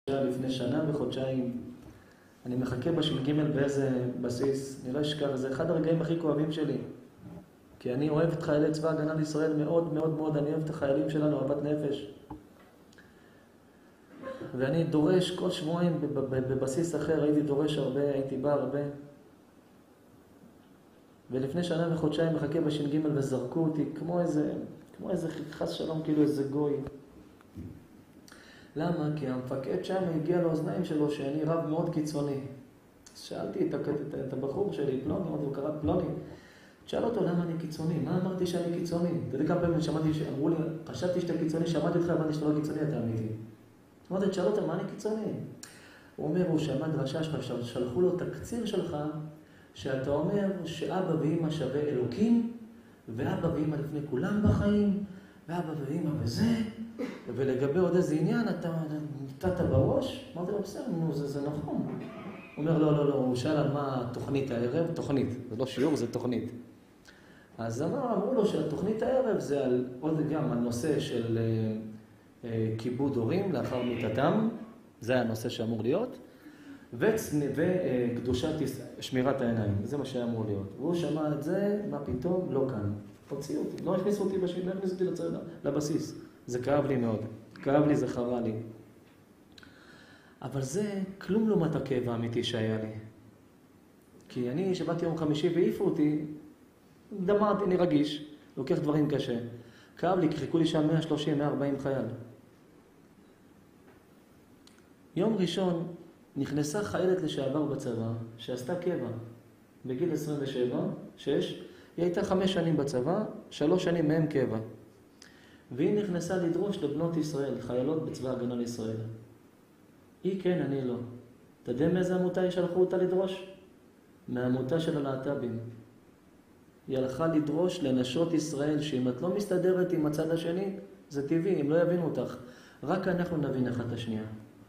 לפני שנה וחודשיים. אני מחכה בש"ג באיזה בסיס, אני לא אשכח, זה אחד הרגעים הכי כואבים שלי. כי אני אוהב את חיילי צבא הגנה לישראל מאוד מאוד מאוד, אני אוהב את החיילים שלנו, אהבת נפש. ואני דורש כל שבועיים בבסיס אחר, הייתי דורש הרבה, הייתי בא הרבה. ולפני שנה וחודשיים מחכה בש"ג וזרקו אותי כמו איזה חס שלום, כאילו איזה גוי. למה? כי המפקד שם הגיע לאוזניים שלו שאני רב מאוד קיצוני. שאלתי את הבחור שלי, פלוני, הוא קרא פלוני. שאל אותו למה אני קיצוני, מה אמרתי שאני קיצוני? אתה יודע כמה פעמים שמעתי שאמרו לי, חשבתי שאתה קיצוני, שמעתי אותך, הבנתי שאתה לא קיצוני, אתה אמיתי. אמרתי, תשאל אותו, מה אני קיצוני? הוא אומר, הוא שמע דרשה שלך, שלחו לו תקציר שלך, שאתה אומר שאבא ואמא שווה אלוקים, ואבא ואמא לפני כולם בחיים, ואבא ואמא וזה, ולגבי עוד איזה עניין, אתה נתת בראש, אמרתי לו, בסדר, זה נכון. הוא אומר, לא, הוא שאל על מה תוכנית הערב, תוכנית, זה לא שיעור, זה תוכנית. אז אמרו לו שהתוכנית הערב זה על, עוד גם על נושא של כיבוד הורים לאחר מיתתם, זה הנושא שאמור להיות, וקדושת שמירת העיניים, זה מה שאמור להיות. והוא שמע את זה, מה פתאום? לא כאן. הוציאו אותי, לא הכניסו אותי בשביל, לא הכניסו אותי לבסיס. זה כאב לי מאוד, כאב לי, זה חרה לי. אבל זה כלום לעומת הכאב האמיתי שהיה לי. כי אני שבאתי יום חמישי והעיפו אותי, דמעתי, אני רגיש, לוקח דברים קשה. כאב לי, כי חיכו לי שם 130-140 חייל. יום ראשון נכנסה חיילת לשעבר בצבא, שעשתה קבע, בגיל 27-6, היא הייתה 5 שנים בצבא, 3 שנים מהם קבע. והיא נכנסה לדרוש לבנות ישראל, חיילות בצבא הגנה לישראל. היא כן, אני לא. אתה יודע מאיזה עמותה היא שלחו אותה לדרוש? מהעמותה של הלהט"בים. היא הלכה לדרוש לנשות ישראל, שאם את לא מסתדרת עם הצד השני, זה טבעי, הם לא יבינו אותך. רק אנחנו נבין אחת השנייה.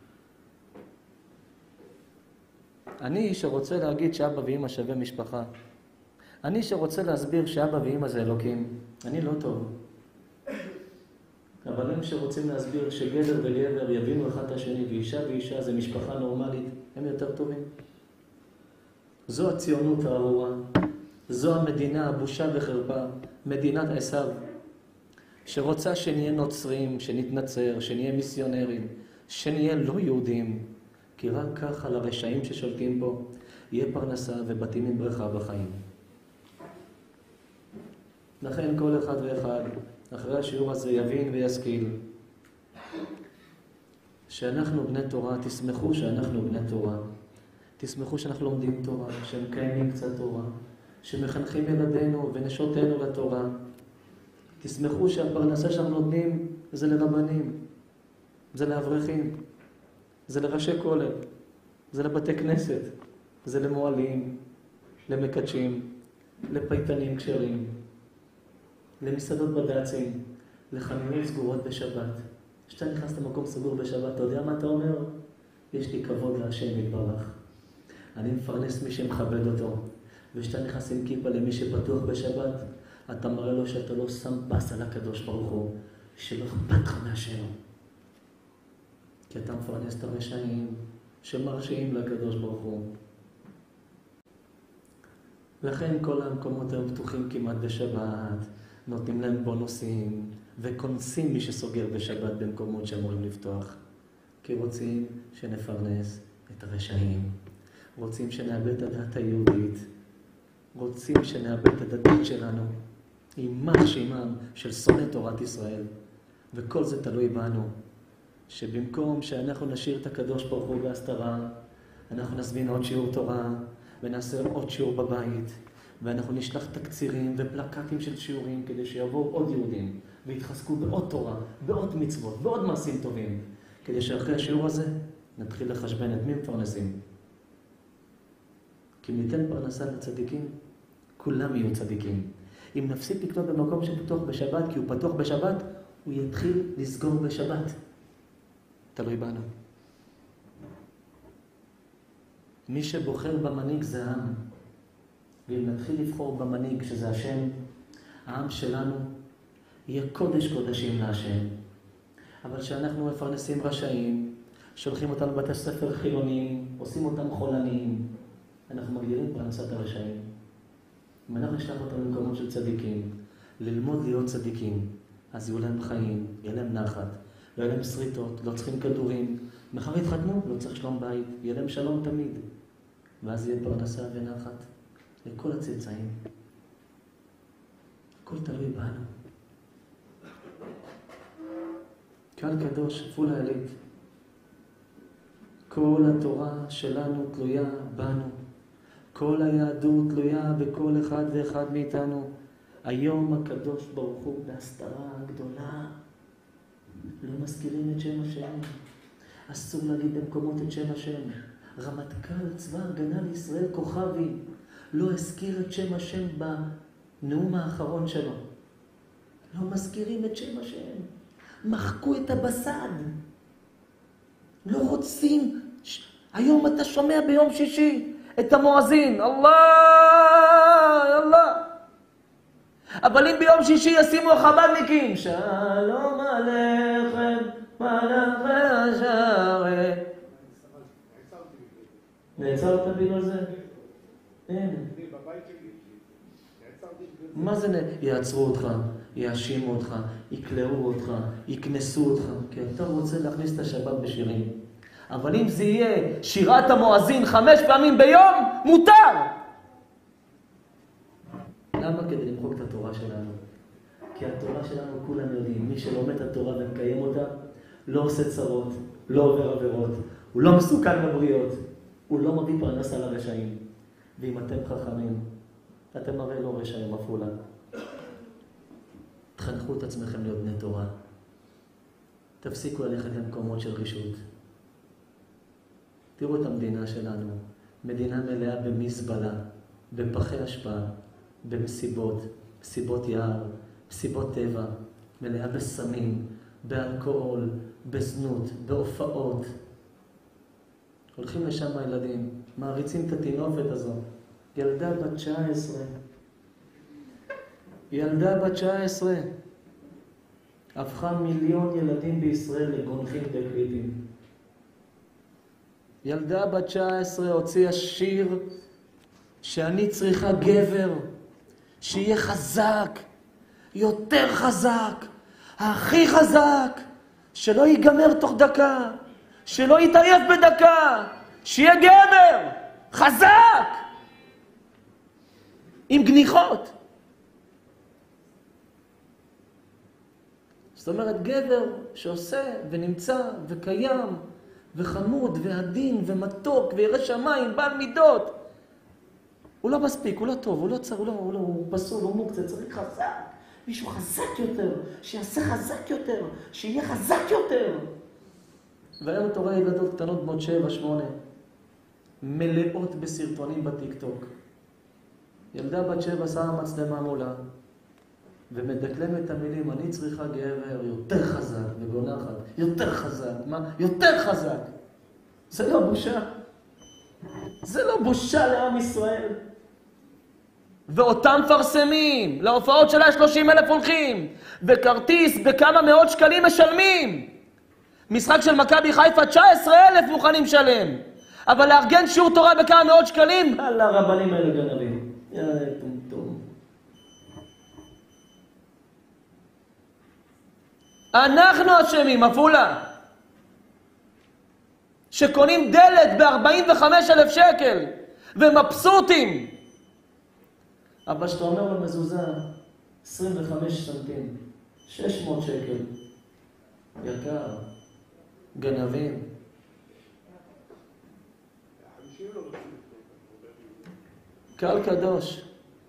אני שרוצה להגיד שאבא ואמא שווה משפחה. אני שרוצה להסביר שאבא ואמא זה אלוקים. אני לא טוב. אבל הם שרוצים להסביר שגבר וגבר יבינו אחד את השני, ואישה ואישה זה משפחה נורמלית, הם יותר טובים. זו הציונות הארורה. זו המדינה, הבושה וחרפה, מדינת עשיו, שרוצה שנהיה נוצרים, שנתנצר, שנהיה מיסיונרים, שנהיה לא יהודים, כי רק ככה לרשעים ששולטים פה יהיה פרנסה ובתים עם ברכה בחיים. לכן כל אחד ואחד, אחרי השיעור הזה יבין וישכיל, שאנחנו בני תורה, תשמחו שאנחנו בני תורה, תשמחו שאנחנו לומדים תורה, שמקיימים קצת תורה, שמחנכים ילדינו ונשותינו לתורה. תשמחו שהפרנסה שאנחנו נותנים זה לרבנים, זה לאברכים, זה לראשי כולל, זה לבתי כנסת, זה למועלים, למקדשים, לפייטנים כשרים, למסעדות בד"צים, לחנויות סגורות בשבת. כשאתה נכנס למקום סגור בשבת, אתה יודע מה אתה אומר? יש לי כבוד להשם יתברך. אני מפרנס מי שמכבד אותו. וכשאתה נכנס עם כיפה למי שפתוח בשבת, אתה מראה לו שאתה לא שם פס על הקדוש ברוך הוא, שלא אכפת לך מהשם. כי אתה מפרנס את הרשעים שמרשיעים לקדוש ברוך הוא. לכן כל המקומות הם פתוחים כמעט בשבת, נותנים להם בונוסים, וקונסים מי שסוגר בשבת במקומות שאמורים לפתוח. כי רוצים שנפרנס את הרשעים. רוצים שנאבד את הדת היהודית. רוצים שנאבד את הדתית שלנו. יימח שמם של שונאי תורת ישראל. וכל זה תלוי בנו. שבמקום שאנחנו נשאיר את הקדוש ברוך הוא בהסתרה, אנחנו נזמין עוד שיעור תורה, ונעשה עוד שיעור בבית, ואנחנו נשלח תקצירים ופלקטים של שיעורים, כדי שיבואו עוד יהודים, ויתחזקו בעוד תורה, בעוד מצוות, בעוד מעשים טובים, כדי שאחרי השיעור הזה נתחיל לחשבן את מי מפרנסים. כי אם ניתן פרנסה לצדיקים, כולם יהיו צדיקים. אם נפסיק לקנות במקום שפתוח בשבת, כי הוא פתוח בשבת, הוא יתחיל לסגור בשבת. תלוי בנו. מי שבוחר במנהיג זה העם. ואם נתחיל לבחור במנהיג שזה השם, העם שלנו יהיה קודש קודשים להשם. אבל שאנחנו מפרנסים רשעים, שולחים אותנו בתי ספר חילוניים, עושים אותם חולניים. אנחנו מגדירים פרנסת הרשעים. אם אנחנו נשלח אותם למקומות של צדיקים, ללמוד להיות צדיקים, אז יהיו להם חיים, יהיה להם נחת, לא יהיה להם שריטות, לא צריכים כדורים. מחר יתחתנו, לא צריך שלום בית, יהיה להם שלום תמיד. ואז יהיה פרנסה ונחת לכל הצאצאים. הכל תלוי בנו. קהל קדוש, עפולה עילית. כל התורה שלנו תלויה בנו. כל היהדות תלויה בכל אחד ואחד מאיתנו. היום הקדוש ברוך הוא בהסתרה גדולה. לא מזכירים את שם השם. אסור להגיד במקומות את שם השם. רמטכ"ל צבא הגנה לישראל כוכבי לא הזכיר את שם השם בנאום האחרון שלו. לא מזכירים את שם השם. מחקו את הבסד. לא רוצים. היום אתה שומע ביום שישי את המואזין. אללה, אללה. אבל אם ביום שישי ישימו החב"דניקים, שלום עליכם, מלאכי השרת. נעצרת בגלל זה? אין. מה זה יעצרו אותך, יאשימו אותך, יקלעו אותך, יקנסו אותך? כי אתה רוצה להכניס את השבת בשירים. אבל אם זה יהיה שירת המואזין 5 פעמים ביום, מותר! למה? כדי למחוק את התורה שלנו. כי התורה שלנו כולם יודעים, מי שלומד את התורה ומקיים אותה, לא עושה צרות, לא עובר עבירות, הוא לא מסוכן בבריות, הוא לא מביא פרנסה לרשעים. ואם אתם חכמים, אתם הרי לא רשעים עפולה. תחנכו את עצמכם להיות בני תורה. תפסיקו ללכת למקומות של רישות. תראו את המדינה שלנו, מדינה מלאה במזבלה, בפחי השפעה, במסיבות, מסיבות יער, מסיבות טבע, מלאה בסמים, באלכוהול, בזנות, בהופעות. הולכים לשם הילדים, מעריצים את התינופת הזו. ילדה בת 19. ילדה בת 19. הפכה 1,000,000 ילדים בישראל לגונחים וקריטים. ילדה בת 19 הוציאה שיר שאני צריכה גבר שיהיה חזק, יותר חזק, הכי חזק, שלא ייגמר תוך דקה, שלא יתעייף בדקה, שיהיה גבר, חזק, עם גניחות. זאת אומרת, גבר שעושה ונמצא וקיים וחמוד ועדין ומתוק וירא שמיים, בעל מידות. הוא לא מספיק, הוא לא טוב, הוא לא צריך, הוא פסול, הוא מוקצה, צריך חזק. מישהו חזק יותר, שיעשה חזק יותר, שיהיה חזק יותר. והיום אתה רואה ילדות קטנות בנות 7, 8, מלאות בסרטונים בטיקטוק. ילדה בת 7 שמה מצלמה מולה, ומדקלמת את המילים, אני צריכה גבר יותר חזק, וגונחת, יותר חזק. מה? יותר חזק. זה לא בושה. זה לא בושה לעם ישראל. ואותם פרסמים, להופעות שלה 30,000 הולכים, וכרטיס בכמה מאות שקלים משלמים. משחק של מכבי חיפה 19,000 מוכנים לשלם. אבל לארגן שיעור תורה בכמה מאות שקלים, על הרבנים האלה גנבים. יא טומטום. אנחנו אשמים, עפולה. שקונים דלת ב-45,000 שקל, ומבסוטים. אבל שאתה אומר לו מזוזה, 25 סנטים, 600 שקל. יקר, גנבים. קהל קדוש.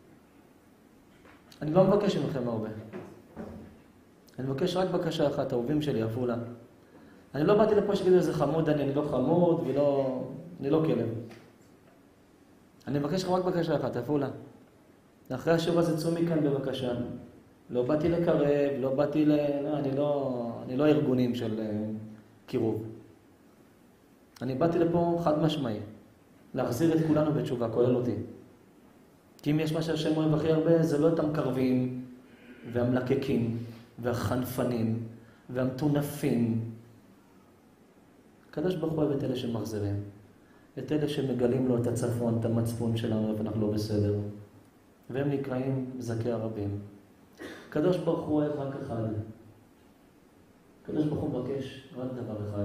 אני לא מבקש ממכם הרבה. אני מבקש רק בקשה אחת, אהובים שלי, עפולה. אני לא באתי לפה שגידו איזה חמוד, אני לא חמוד אני לא כלב. אני מבקש רק בקשה אחת, עפולה. אחרי השיעור הזה צאו מכאן בבקשה. לא באתי לקרב, לא באתי אני לא ארגונים של קירוב. אני באתי לפה חד משמעי. להחזיר את כולנו בתשובה, כולל אותי. כי אם יש מה שהשם אוהב הכי הרבה, זה לא את המקרבים והמלקקים והחנפנים והמטונפים. הקדוש ברוך הוא אוהב את אלה שמחזירים. את אלה שמגלים לו את הצפון, את המצפון שלנו, איפה אנחנו לא בסדר. והם נקראים זכי הרבים. הקדוש ברוך הוא אוהב רק אחד. הקדוש ברוך הוא מבקש רק דבר אחד.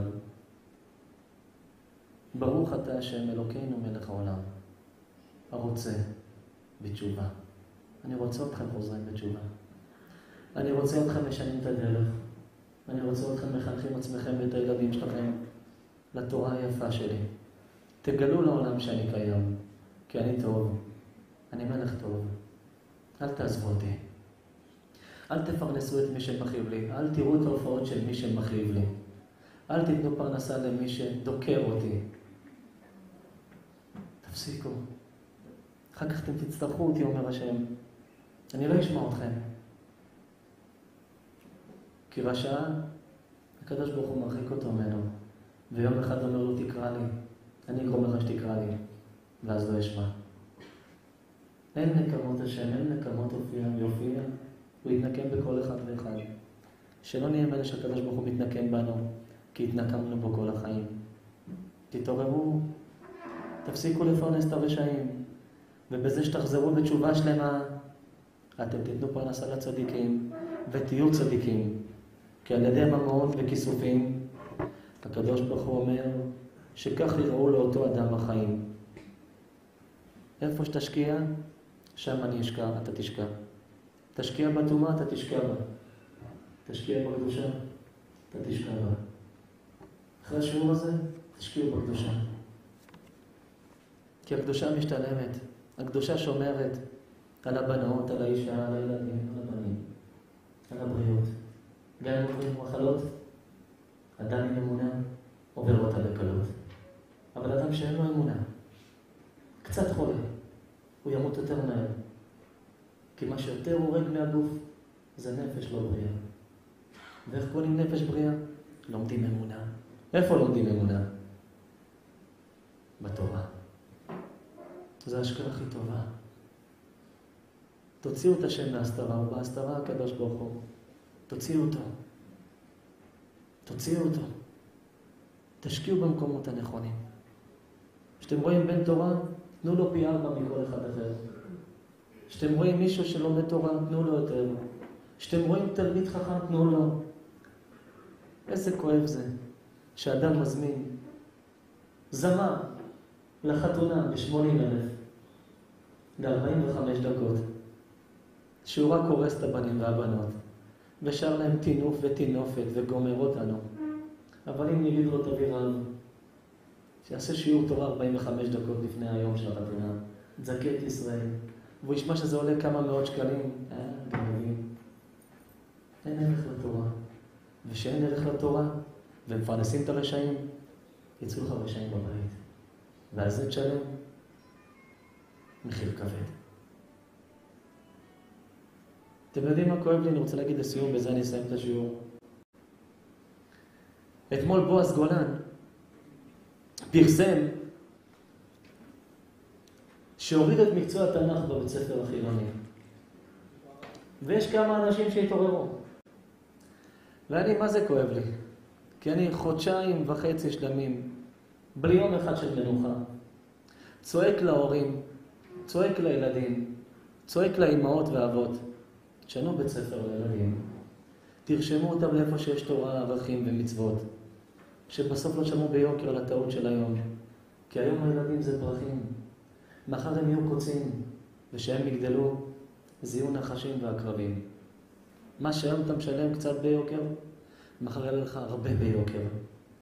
ברוך אתה השם אלוקינו מלך העולם, הרוצה בתשובה. אני רוצה אתכם חוזרים בתשובה. אני רוצה אתכם משנים את הדרך. אני רוצה אתכם מחנכים עצמכם ואת הילדים שלכם לתורה היפה שלי. תגלו לעולם שאני קיים, כי אני טוב. אני מלך טוב. אל תעזבו אותי. אל תפרנסו את מי שמכאיב לי. אל תראו את ההופעות של מי שמכאיב לי. אל תיתנו פרנסה למי שדוקר אותי. תפסיקו. אחר כך אתם תצטרכו אותי, אומר השם. אני לא אשמע אתכם. כי רשע, הקדוש ברוך הוא מרחיק אותו ממנו. ויום אחד אומר לו, תקרא לי. אני אגרום לך שתקרא לי. ואז לא אשמע. אין נקמות השם, אין נקמות יופיע. הוא יתנקם בכל אחד ואחד. שלא נהיה מלא שהקדוש ברוך הוא מתנקם בנו, כי התנקמנו בו כל החיים. תתעוררו, תפסיקו לפרנס את הרשעים, ובזה שתחזרו בתשובה שלמה, אתם תתנו פרנסה לצדיקים, ותהיו צדיקים. כי על ידי ממון וכיסופים, הקדוש ברוך הוא אומר, שכך יראו לאותו אדם החיים. איפה שתשקיע, שם אני אשקע, אתה תשקע. תשקיע בטומאה, אתה תשקע בה. תשקיע בקדושה, אתה תשקע בה. אחרי השיעור הזה, תשקיעו בקדושה. כי הקדושה משתלמת. הקדושה שומרת על הבנות, על האישה, על הילדים, על הבנים, על הבריאות. גם אם עוברים מחלות, אדם עם אמונה עובר אותה בקלות. אבל אדם שאין לו אמונה, קצת חולה, הוא ימות יותר מהר. כי מה שיותר הורג מהגוף זה נפש לא בריאה. ואיך קוראים נפש בריאה? לומדים אמונה. איפה לומדים אמונה? בתורה. זו ההשקעה הכי טובה. תוציאו את השם מהסתרה, ובהסתרה הקדוש ברוך הוא. תוציאו אותו. תוציאו אותו. תשקיעו במקומות הנכונים. כשאתם רואים בן תורה, תנו לו פי 4 מכל אחד אחר. כשאתם רואים מישהו שלומד תורה, תנו לו יותר. כשאתם רואים תלמיד חכם, תנו לו. איזה כואב זה שאדם מזמין זמר לחתונה ב80,000 ל45 דקות, שהוא רק הורס את הבנים והבנות ושר להם תינוף ותינופת וגומר אותנו. אבל אם נגיד לו תביא רב שיעשה שיעור תורה 45 דקות לפני היום של החתונה, תזכה את ישראל, והוא ישמע שזה עולה כמה מאות שקלים, גנבים. אין ערך לתורה. ושאין ערך לתורה ומפרנסים את הרשעים, יצאו לך רשעים בבית. ועל זה תשלם מחיר כבד. אתם יודעים מה כואב לי? אני רוצה להגיד לסיום, בזה אני אסיים את השיעור. אתמול בועז גולן פרסם שהוריד את מקצוע התנ"ך בבית ספר החילוני. ויש כמה אנשים שהתעוררו. ואני, מה זה כואב לי? כי אני 1.5 חודשים שלמים, בלי יום אחד של מנוחה, צועק להורים, צועק לילדים, צועק לאמהות ואבות, תשנו בית ספר לילדים, תרשמו אותם לאיפה שיש תורה, ערכים ומצוות, שבסוף לא שמעו ביוקר על הטעות של היום. כי היום הילדים זה פרחים, מחר הם יהיו קוצים, ושהם יגדלו, זה יהיו נחשים ועקרבים. מה שהיום אתה משלם קצת ביוקר, מחר יהיה לך הרבה ביוקר.